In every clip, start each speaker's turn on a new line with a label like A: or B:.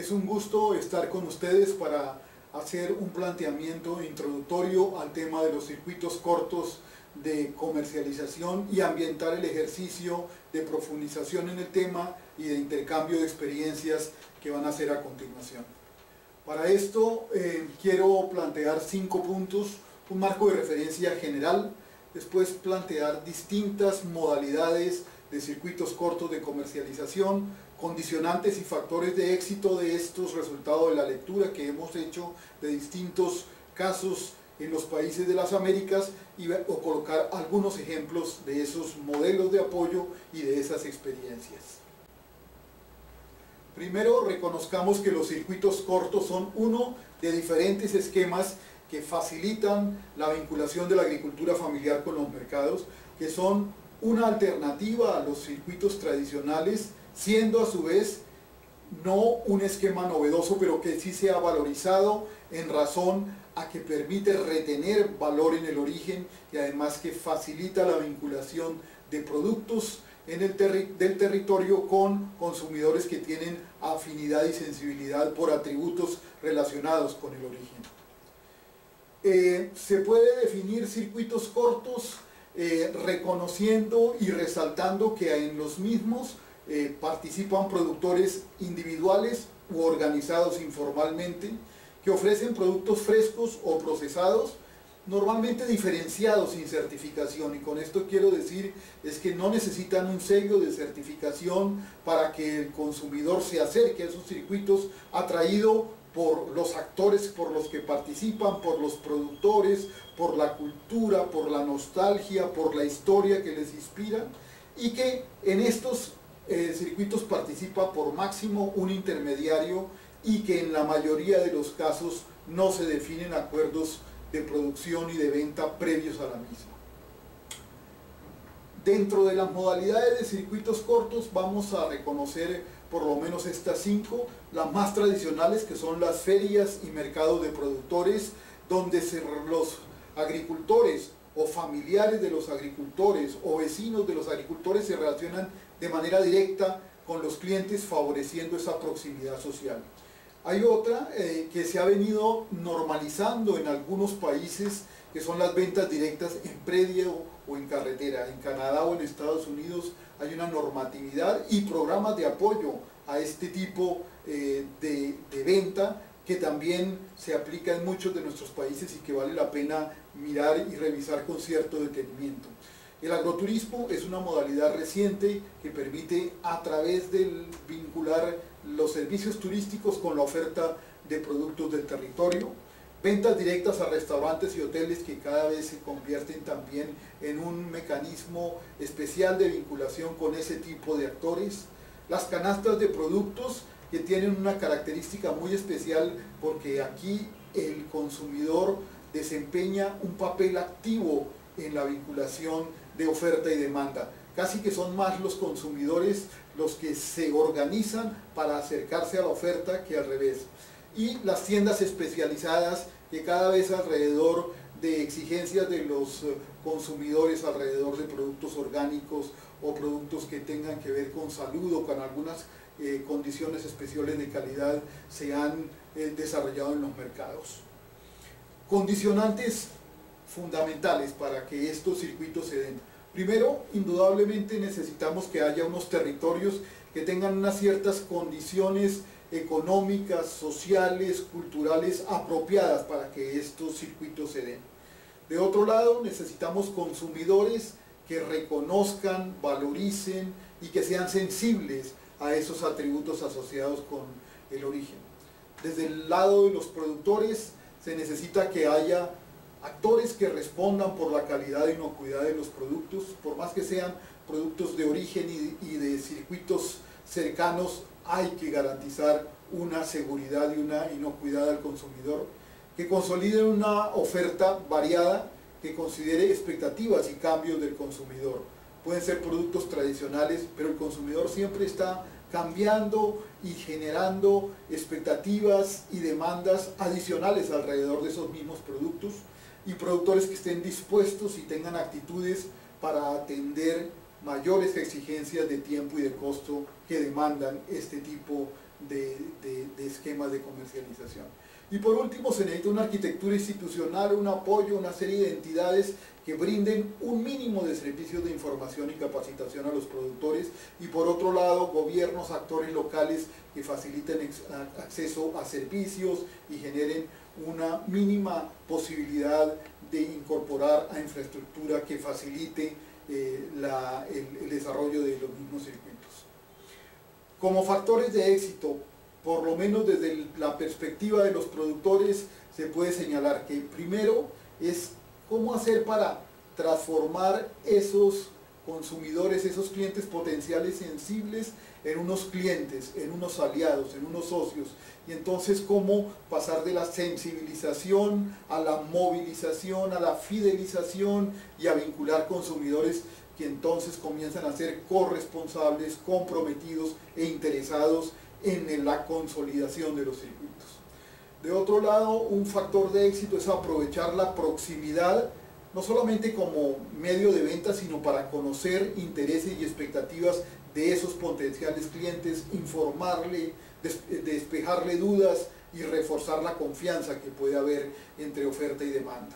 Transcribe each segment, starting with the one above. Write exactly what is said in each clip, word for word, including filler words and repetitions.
A: Es un gusto estar con ustedes para hacer un planteamiento introductorio al tema de los circuitos cortos de comercialización y ambientar el ejercicio de profundización en el tema y de intercambio de experiencias que van a hacer a continuación. Para esto eh, quiero plantear cinco puntos, un marco de referencia general, después plantear distintas modalidades de circuitos cortos de comercialización, condicionantes y factores de éxito de estos resultados de la lectura que hemos hecho de distintos casos en los países de las Américas y o colocar algunos ejemplos de esos modelos de apoyo y de esas experiencias. Primero, reconozcamos que los circuitos cortos son uno de diferentes esquemas que facilitan la vinculación de la agricultura familiar con los mercados, que son una alternativa a los circuitos tradicionales, siendo a su vez no un esquema novedoso, pero que sí se ha valorizado en razón a que permite retener valor en el origen y además que facilita la vinculación de productos en el terri del territorio con consumidores que tienen afinidad y sensibilidad por atributos relacionados con el origen. Eh, se puede definir circuitos cortos eh, reconociendo y resaltando que en los mismos eh, participan productores individuales u organizados informalmente que ofrecen productos frescos o procesados, normalmente diferenciados sin certificación, y con esto quiero decir es que no necesitan un sello de certificación para que el consumidor se acerque a esos circuitos, atraído por los actores por los que participan, por los productores, por la cultura, por la nostalgia, por la historia que les inspira, y que en estos eh, circuitos participa por máximo un intermediario y que en la mayoría de los casos no se definen acuerdos de producción y de venta previos a la misma. Dentro de las modalidades de circuitos cortos vamos a reconocer por lo menos estas cinco, las más tradicionales, que son las ferias y mercados de productores, donde se, los agricultores o familiares de los agricultores o vecinos de los agricultores se relacionan de manera directa con los clientes, favoreciendo esa proximidad social. Hay otra eh, que se ha venido normalizando en algunos países, que son las ventas directas en predio o en carretera. En Canadá o en Estados Unidos hay una normatividad y programas de apoyo a este tipo eh, de, de venta que también se aplica en muchos de nuestros países y que vale la pena mirar y revisar con cierto detenimiento. El agroturismo es una modalidad reciente que permite, a través de vincular los servicios turísticos con la oferta de productos del territorio, ventas directas a restaurantes y hoteles que cada vez se convierten también en un mecanismo especial de vinculación con ese tipo de actores, las canastas de productos que tienen una característica muy especial porque aquí el consumidor desempeña un papel activo en la vinculación de oferta y demanda. Casi que son más los consumidores los que se organizan para acercarse a la oferta que al revés. Y las tiendas especializadas que cada vez alrededor de exigencias de los consumidores, alrededor de productos orgánicos o productos que tengan que ver con salud o con algunas eh, condiciones especiales de calidad, se han eh, desarrollado en los mercados. Condicionantes fundamentales para que estos circuitos se den. Primero, indudablemente necesitamos que haya unos territorios que tengan unas ciertas condiciones económicas, sociales, culturales apropiadas para que estos circuitos se den. De otro lado, necesitamos consumidores que reconozcan, valoricen y que sean sensibles a esos atributos asociados con el origen. Desde el lado de los productores se necesita que haya actores que respondan por la calidad e inocuidad de los productos, por más que sean productos de origen y, y de circuitos cercanos, hay que garantizar una seguridad y una inocuidad al consumidor, que consoliden una oferta variada, que considere expectativas y cambios del consumidor. Pueden ser productos tradicionales, pero el consumidor siempre está cambiando y generando expectativas y demandas adicionales alrededor de esos mismos productos, y productores que estén dispuestos y tengan actitudes para atender mayores exigencias de tiempo y de costo que demandan este tipo de, de, de esquemas de comercialización. Y por último, se necesita una arquitectura institucional, un apoyo, una serie de entidades que brinden un mínimo de servicios de información y capacitación a los productores, y por otro lado, gobiernos, actores locales que faciliten acceso a servicios y generen una mínima posibilidad de incorporar a infraestructura que facilite eh, la, el, el desarrollo de los mismos circuitos. Como factores de éxito, por lo menos desde el, la perspectiva de los productores, se puede señalar que primero es cómo hacer para transformar esos consumidores, esos clientes potenciales sensibles en unos clientes, en unos aliados, en unos socios, y entonces cómo pasar de la sensibilización a la movilización, a la fidelización y a vincular consumidores que entonces comienzan a ser corresponsables, comprometidos e interesados en la consolidación de los circuitos. De otro lado, un factor de éxito es aprovechar la proximidad, no solamente como medio de venta, sino para conocer intereses y expectativas de esos potenciales clientes, informarle, despejarle dudas y reforzar la confianza que puede haber entre oferta y demanda.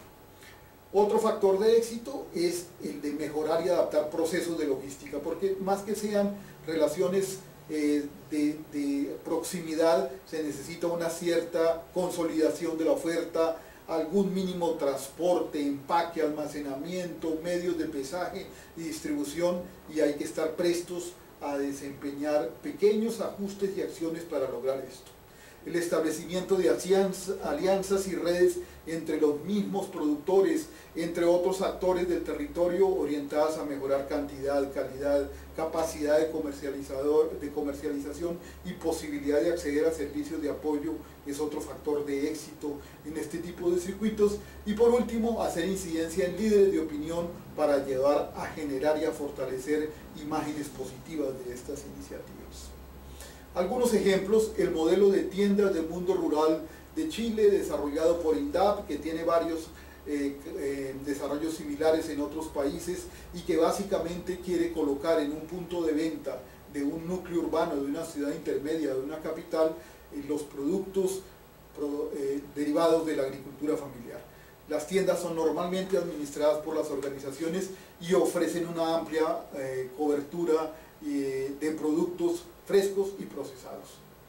A: Otro factor de éxito es el de mejorar y adaptar procesos de logística, porque más que sean relaciones eh, de, de proximidad, se necesita una cierta consolidación de la oferta, algún mínimo transporte, empaque, almacenamiento, medios de pesaje y distribución, y hay que estar prestos a desempeñar pequeños ajustes y acciones para lograr esto. El establecimiento de alianzas y redes entre los mismos productores, entre otros actores del territorio, orientadas a mejorar cantidad, calidad, capacidad de, comercializador, de comercialización y posibilidad de acceder a servicios de apoyo, es otro factor de éxito en este tipo de circuitos. Y por último, hacer incidencia en líderes de opinión para llevar a generar y a fortalecer imágenes positivas de estas iniciativas. Algunos ejemplos: el modelo de tiendas del mundo rural de Chile, desarrollado por INDAP, que tiene varios eh, eh, desarrollos similares en otros países, y que básicamente quiere colocar en un punto de venta de un núcleo urbano, de una ciudad intermedia, de una capital, eh, los productos pro, eh, derivados de la agricultura familiar. Las tiendas son normalmente administradas por las organizaciones y ofrecen una amplia eh, cobertura eh, de productos frescos y procesados.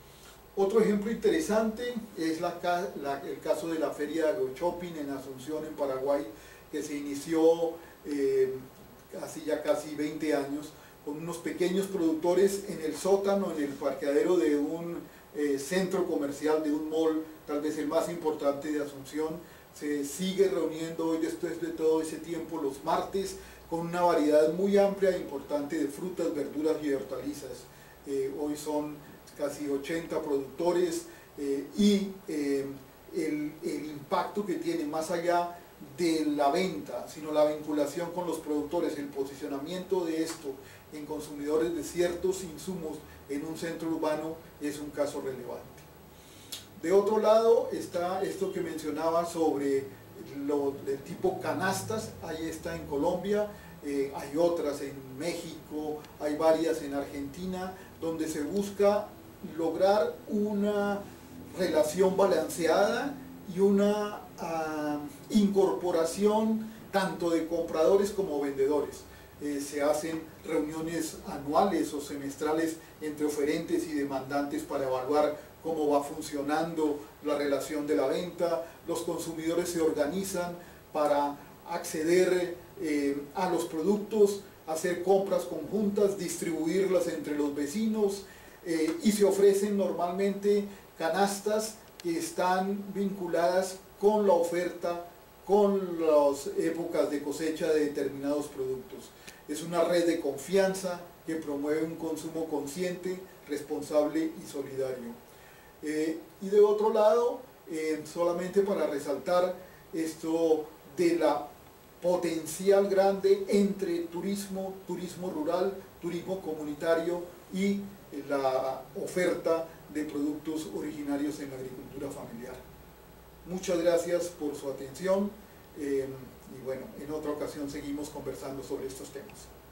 A: Otro ejemplo interesante es la, la, el caso de la Feria de Agrochopping en Asunción, en Paraguay, que se inició eh, hace ya casi veinte años, con unos pequeños productores en el sótano, en el parqueadero de un eh, centro comercial, de un mall, tal vez el más importante de Asunción. Se sigue reuniendo hoy, después de todo ese tiempo, los martes, con una variedad muy amplia e importante de frutas, verduras y hortalizas. Eh, hoy son casi ochenta productores eh, y eh, el, el impacto que tiene, más allá de la venta, sino la vinculación con los productores, el posicionamiento de esto en consumidores de ciertos insumos en un centro urbano, es un caso relevante. De otro lado está esto que mencionaba sobre lo del tipo canastas. Ahí está en Colombia, eh, hay otras en México, hay varias en Argentina, donde se busca lograr una relación balanceada y una uh, incorporación tanto de compradores como vendedores. Eh, se hacen reuniones anuales o semestrales entre oferentes y demandantes para evaluar cómo va funcionando la relación de la venta. Los consumidores se organizan para acceder eh, a los productos, hacer compras conjuntas, distribuirlas entre los vecinos, eh, y se ofrecen normalmente canastas que están vinculadas con la oferta, con las épocas de cosecha de determinados productos. Es una red de confianza que promueve un consumo consciente, responsable y solidario. Eh, y de otro lado, eh, solamente para resaltar esto de la potencial grande entre turismo, turismo rural, turismo comunitario y la oferta de productos originarios en la agricultura familiar. Muchas gracias por su atención eh, y bueno, en otra ocasión seguimos conversando sobre estos temas.